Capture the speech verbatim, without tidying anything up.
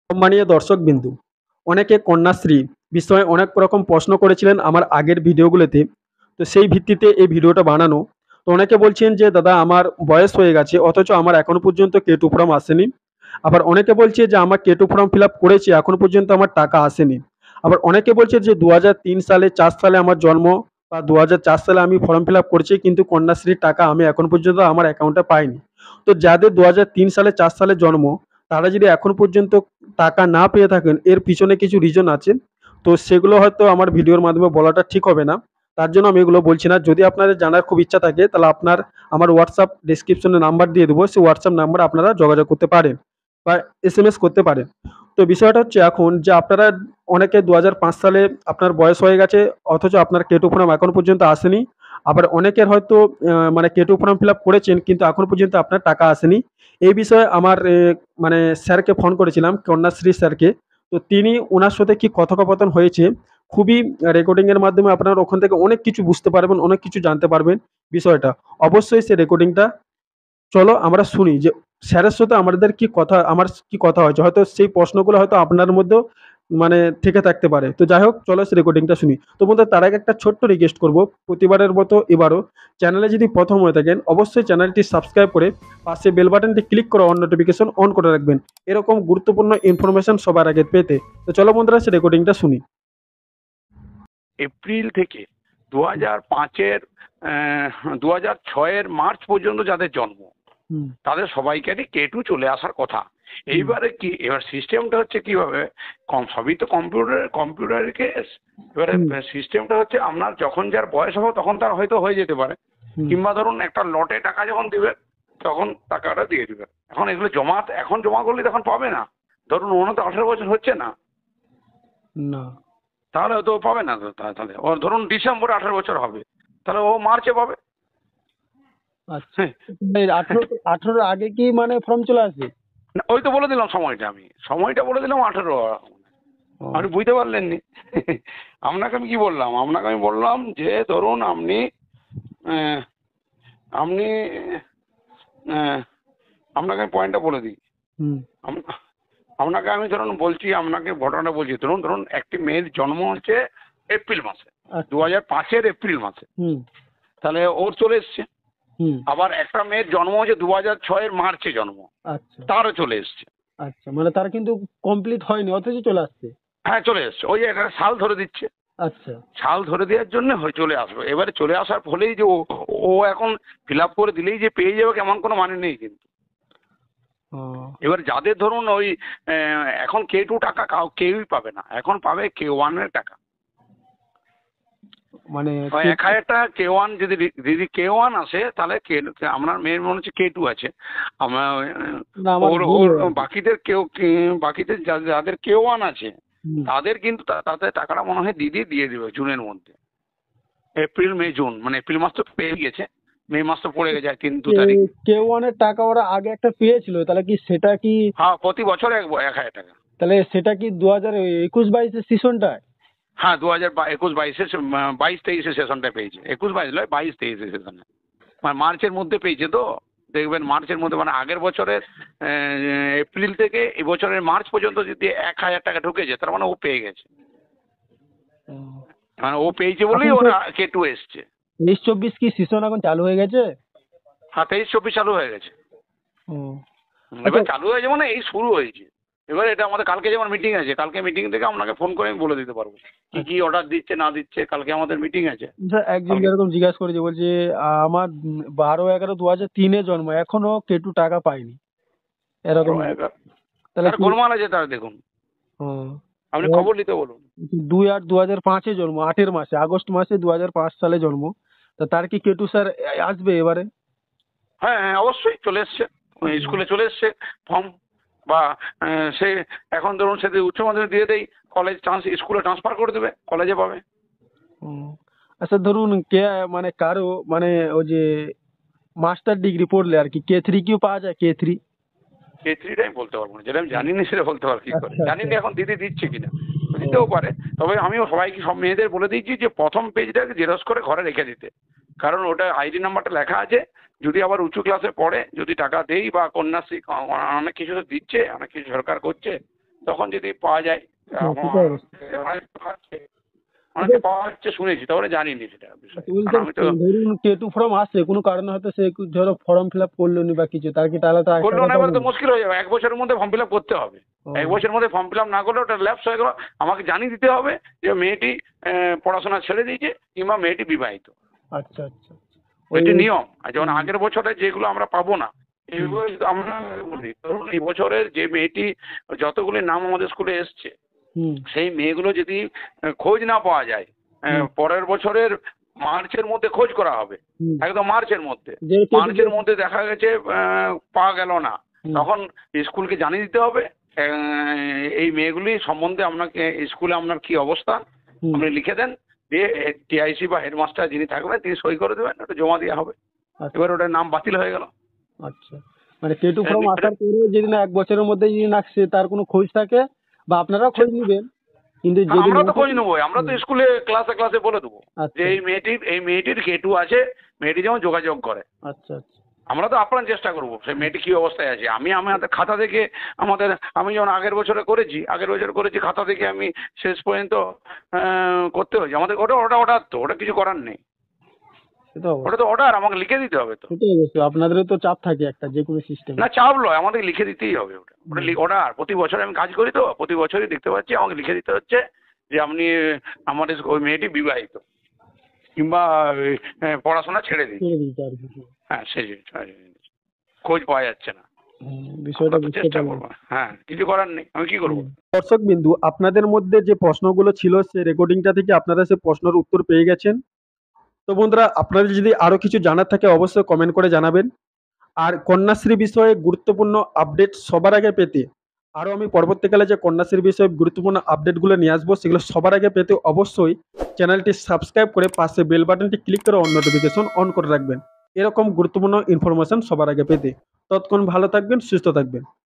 সম্মানীয় দর্শকবিন্দু, অনেকে কন্যাশ্রী বিষয়ে অনেক রকম প্রশ্ন করেছিলেন আমার আগের ভিডিওগুলোতে। তো সেই ভিত্তিতে এই ভিডিওটা বানানো। তো অনেকে বলছেন যে দাদা আমার বয়স হয়ে গেছে অথচ আমার এখনো পর্যন্ত কে টু ফর্ম আসেনি। আবার অনেকে বলছে যে আমার K two form fill up করেছি এখনো পর্যন্ত আমার টাকা আসেনি। আবার অনেকে বলছে যে দু হাজার তিন সালে চার সালে আমার জন্ম বা দু হাজার চার সালে আমি ফর্ম ফিল আপ করছি কিন্তু কন্যাশ্রীর টাকা আমি এখন পর্যন্ত আমার অ্যাকাউন্টে পাইনি। তো যাদের দু হাজার তিন সালে চার সালে জন্ম তারা যদি এখন পর্যন্ত টাকা না পেয়ে থাকেন এর পিছনে কিছু রিজন আছে। তো সেগুলো হয়তো আমার ভিডিওর মাধ্যমে বলাটা ঠিক হবে না। তার জন্য আমি এগুলো বলছি না। যদি আপনাদের জানার খুব ইচ্ছা থাকে তাহলে আপনার আমার হোয়াটসঅ্যাপ ডেসক্রিপশনে নাম্বার দিয়ে দেবো। সেই হোয়াটসঅ্যাপ নাম্বারে আপনারা যোগাযোগ করতে পারেন বা এসএমএস করতে পারেন। তো বিষয়টা হচ্ছে এখন যে আপনারা অনেকে দু হাজার পাঁচ সালে আপনার বয়স হয়ে গেছে অথচ আপনার কে টু ফর্ম এখন পর্যন্ত আসেনি। আবার অনেকের হয়তো আহ, মানে K two form fill up করেছেন কিন্তু এখন পর্যন্ত আপনার টাকা আসেনি। এই বিষয়ে আমার এ, মানে স্যারকে ফোন করেছিলাম কন্যাশ্রী স্যারকে। তো তিনি ওনার সাথে কি কথোপকথন হয়েছে খুবই রেকর্ডিং এর মাধ্যমে আপনারা ওখান থেকে অনেক কিছু বুঝতে পারবেন, অনেক কিছু জানতে পারবেন বিষয়টা। অবশ্যই সেই রেকর্ডিংটা চলো আমরা শুনি যে স্যারের সাথে আমাদের কি কথা আমার কি কথা হয়েছে। হয়তো সেই প্রশ্নগুলো হয়তো আপনার মধ্যেও মানে থেকে থাকতে পারে। তো যাই হোক চলো সেই রেকর্ডিংটা শুনি। তো বন্ধুরা তার আগে একটা ছোট্ট রিকোয়েস্ট করব, প্রতিবারের মতো এবারও চ্যানেলে যদি প্রথম হয়ে থাকেন অবশ্যই চ্যানেলটি সাবস্ক্রাইব করে পাশে বেল বাটনটি ক্লিক করে অন নোটিফিকেশন অন করে রাখবেন এরকম গুরুত্বপূর্ণ ইনফরমেশন সবার আগে পেতে। তো চলো বন্ধুরা সেই রেকর্ডিংটা শুনি। এপ্রিল থেকে দু হাজার পাঁচের দু হাজার ছয়ের মার্চ পর্যন্ত যাদের জন্ম হুম তাদের সবাইকারই কে টু চলে আসার কথা। এইবারে কি এবার সিস্টেমটা হচ্ছে কিভাবে, কম সবই তো কম্পিউটার কম্পিউটারের কেস। এবারে হুম সিস্টেমটা হচ্ছে আপনার যখন যার বয়স হবে তখন তার হয়তো হয়ে যেতে পারে, হুম কিংবা ধরুন একটা লটে টাকা যখন দিবে তখন টাকাটা দিয়ে দিবে। এখন এগুলো জমা এখন জমা করলে তখন পাবে না। ধরুন ওনার তো আঠারো বছর হচ্ছে না, না তাহলে তো পাবে না। তো তা- তাহলে ওর ধরুন ডিসেম্বরে আঠারো বছর হবে, তাহলে ও মার্চে পাবে। আচ্ছা আঠারো আঠারোর আগে কি মানে ফর্ম চলে আসবে? না, ওই তো বলে দিলাম সময়টা, আমি সময়টা বলে দিলাম আঠেরো। ও, আপনি বুঝতে পারলেননি? আপনাকে আমি কি বললাম, আপনাকে আমি বললাম যে ধরুন আপনি আহ, আপনি আহ, আপনাকে আমি পয়েন্টটা বলে দিই। হুম আম- আপনাকে আমি ধরুন বলছি, আপনাকে ঘটনাটা বলছি। ধরুন ধরুন একটি মেয়ের জন্ম হচ্ছে এপ্রিল মাসে, দু আচ্ছা হাজার পাঁচের এপ্রিল মাসে, হুম তাহলে ওর চলে এসছে। হুম আবার একটা মেয়ের জন্ম হচ্ছে দু হাজার ছয়ের মার্চে জন্ম, আচ্ছা তারও চলে এসছে। আচ্ছা মানে তার কিন্তু কমপ্লিট হয়নি অথচ চলে আসছে। হ্যাঁ চলে এসছে, ওই যে একটা সাল ধরে দিচ্ছে। আচ্ছা সাল ধরে দেওয়ার জন্য হয়ে চলে আসবে। এবারে চলে আসার ফলেই যে ও ও এখন ফিল আপ করে দিলেই যে পেয়ে যাবে এমন কোনো মানে নেই কিন্তু। ও এবার যাদের ধরুন ওই আহ, এখন কে টু টাকা কাউ কেউই পাবে না, এখন পাবে কে ওয়ানের টাকা। মানে ওই কে- এক হাজার টাকা কে ওয়ান যদি যদি কে ওয়ান আসে তাহলে কে, আপনার মেয়ের মনে হচ্ছে কে টু আছে। আমার আহ, না আমার ওর ভুল ওর হয়ে গেছে। বাকিদের কেউ কে- বাকিদের যা- যাদের কে ওয়ান আছে হুম। তাদের কিন্তু তা- তাদের টাকাটা মনে হয় দিদি দিয়ে দিবে জুনের মধ্যে। এপ্রিল মে জুন মানে এপ্রিল মাস তো পেয়ে গেছে, মে মাস তো পড়ে গেছে তিন দু তারিখ। কে কে ওয়ানের টাকা ওরা আগে একটা পেয়েছিল তাহলে কি সেটা কি হ্যাঁ প্রতি বছর এক এক হাজার টাকা। তাহলে সেটা কি দু হাজার একুশ বাইশের সিজনটায়? হ্যাঁ দু হাজার একুশ বাইশের বাইশ তেইশে সেশনটা পেয়েছে, একুশ বাইশ নয় বাইশ তেইশে সেশনে, মানে মার্চের মধ্যে পেয়েছে। তো দেখবেন মার্চের মধ্যে মানে আগের বছরের আহ, এপ্রিল থেকে এই বছরের মার্চ পর্যন্ত যদি এক হাজার টাকা ঢুকেছে তার মানে ও পেয়ে গেছে। মানে ও পেয়েছে এখন বলেই তো ওরা কে টু এসছে। তেইশ চব্বিশ কি সিজন এখন চালু হয়ে গেছে? হ্যাঁ তেইশ চব্বিশ চালু হয়ে গেছে। ও এবার আচ্ছা চালু হয়েছে মানে এই শুরু হয়েছে। এবার এটা আমাদের কালকে যেমন মিটিং আছে, কালকে মিটিং থেকে আপনাকে ফোন করে আমি বলে দিতে পারবো কি কি অর্ডার দিচ্ছে না দিচ্ছে। কালকে আমাদের মিটিং আছে আচ্ছা, একজন কালকে। এরকম জিজ্ঞাসা করেছে বলছে আহ, আমার উম, বারো এগারো দু হাজার তিনে জন্ম এখনো কেটু টাকা পাইনি এরকম। আরো এগারো তাহলে আর কি? গোলমাল আছে তার দেখুন, ও, আপনি এবার খবর নিতে বলুন। দুই আট দু হাজার পাঁচে জন্ম, আটের মাসে আগস্ট মাসে দু হাজার পাঁচ সালে জন্ম। তা তার কি কেটু স্যার আসবে এবারে? হ্যাঁ হ্যাঁ অবশ্যই চলে এসছে, স্কুলে চলে এসছে ফর্ম। বা আহ, সে এখন ধরুন সে যদি উচ্চ মাধ্যমিক দিয়ে দেয় কলেজ ট্রান্স স্কুলে ট্রান্সফার করে দেবে, কলেজে পাবে। ও, আচ্ছা ধরুন কে মানে কারো মানে ওই যে মাস্টার ডিগ্রি পড়লে আর কি কে থ্রি কিউ পাওয়া যায়? K three? কে থ্রিটা আমি বলতে পারবো না, যেটা আমি জানি না সেটা বলতে পারবো কি করে, আচ্ছা জানি আচ্ছা। না এখন দিদি দিচ্ছে কিনা, ও, দিতেও পারে। তবে আমিও সবাইকে সব মেয়েদের বলে দিয়েছি যে প্রথম পেজটাকে জেরক্স করে ঘরে রেখে দিতে, কারণ ওটা আইডি নাম্বারটা লেখা আছে। যদি আবার উঁচু ক্লাসে পড়ে যদি টাকা দেই বা কন্যাশ্রী অনেক কিছু তো দিচ্ছে, অনেক কিছু সরকার করছে, তখন যদি পাওয়া যায়, হ্যাঁ, আমার- সেটা অবশ্যই। অনেকে পাচ্ছে, অনেকে পাওয়া যাচ্ছে শুনেছি, তারপরে জানিনি সেটা বিষয়। আচ্ছা, বলছি কারণ আমি তো ধরুন কে টু ফর্ম আসছে কোনো কারণে হয়তো সে একটু ধরো ফর্ম ফিল আপ করলো নি বা কিছু, তার কি তাহলে তো একটা করলো না, কথা এবার তো বলুন। মুশকিল হয়ে যাবে। এক বছরের মধ্যে ফর্ম ফিল আপ করতে হবে। ও, এক বছরের মধ্যে ফর্ম ফিল আপ না করলে ওটা ল্যাপস হয়ে গেল, আমাকে জানিয়ে দিতে হবে যে মেয়েটি আহ, পড়াশোনা ছেড়ে দিয়েছে কিংবা মেয়েটি বিবাহিত। আচ্ছা আচ্ছা আচ্ছা। ওই এটি নিয়ম। আর যেমন হুম, আগের বছরে যেগুলো আমরা পাবো না, এগুলো কিন্তু আমরা বলি, ধরুন এই বছরের যে মেয়েটি যতগুলি নাম আমাদের স্কুলে এসছে, হুম, সেই মেয়েগুলো যদি আহ, খোঁজ না পাওয়া যায়, আহ, হুম, পরের বছরের মার্চের মধ্যে খোঁজ করা হবে। হুম। একদম মার্চের মধ্যে, যে কে টু মার্চের মধ্যে দেখা গেছে আহ, পাওয়া গেল না, হুম, তখন স্কুলকে জানিয়ে দিতে হবে আহ, এই মেয়েগুলি সম্বন্ধে আপনাকে স্কুলে আপনার কি অবস্থা হুম। আপনি লিখে দেন, দিয়ে টিআইসি বা হেডমাস্টার যিনি থাকবেন তিনি সই করে দেবেন, ওটা জমা দেওয়া হবে। আচ্ছা এবার ওটার নাম বাতিল হয়ে গেল। আচ্ছা। মানে কে টু ফর্ম এটা- আসার পরে যদি না এক বছরের মধ্যে যদি না সে তার কোনো খোঁজ থাকে বা আপনারাও খোঁজ নেবেন, কিন্তু হ্যাঁ, যদি আমরা না তো খোঁজ থাকে- নেবো, আমরা তো হুম, স্কুলে ক্লাসে ক্লাসে বলে দেবো যে আচ্ছা এই মেয়েটির এই মেয়েটির কেটু আছে, মেয়েটি যেমন যোগাযোগ করে। আচ্ছা আচ্ছা। আমরা তো আপ্রাণ চেষ্টা করবো সেই মেয়েটি কি অবস্থায় আছে। আমি আমাদের খাতা দেখে আমাদের, আমি যেমন আগের বছরে করেছি, আগের বছর করেছি খাতা দেখে আমি শেষ পর্যন্ত আহ, করতে হয়েছে আমাদের। ওটা ওটা অর্ডার তো, ওটা কিছু করার নেই, সেটা ওটা অবশ্যই, তো অর্ডার, আমাকে লিখে দিতে হবে তো। সেটা অবশ্যই আপনাদেরও তো চাপ থাকে একটা যে কোনো সিস্টেমে। না চাপ নয়, আমাদের লিখে দিতেই হবে ওটা, ওটা অর্ডার। প্রতি বছর আমি কাজ করি তো, প্রতি বছরই দেখতে পাচ্ছি আমাকে লিখে দিতে হচ্ছে যে আপনি আমাদের ওই মেয়েটি বিবাহিত কিংবা আহ, পড়াশোনা ছেড়ে দিই। ছেড়ে দিতে আর কি। হ্যাঁ সেই জিনিস, সেই জিনিস। খোঁজ পাওয়া যাচ্ছে না। হুম, বিষয়টা আমরা তো বুঝতে চেষ্টা পারলাম। করবো, হ্যাঁ কিছু করার নেই, আমি কি করবো। দর্শক বিন্দু, আপনাদের মধ্যে যে প্রশ্নগুলো ছিল সে রেকর্ডিংটা থেকে আপনারা সে প্রশ্নের উত্তর পেয়ে গেছেন। তো বন্ধুরা, আপনাদের যদি আরো কিছু জানার থাকে অবশ্যই কমেন্ট করে জানাবেন। আর কন্যাশ্রী বিষয়ে গুরুত্বপূর্ণ আপডেট সবার আগে পেতে আরো আমি পরবর্তীকালে যে কন্যাশ্রী বিষয়ে গুরুত্বপূর্ণ আপডেটগুলো নিয়ে আসবো সেগুলো সবার আগে পেতে অবশ্যই চ্যানেলটি সাবস্ক্রাইব করে পাশে বেল বাটনটি ক্লিক করে অন নোটিফিকেশন অন করে রাখবেন এরকম গুরুত্বপূর্ণ ইনফরমেশন সবার আগে পেতে। ততক্ষণ ভালো থাকবেন, সুস্থ থাকবেন।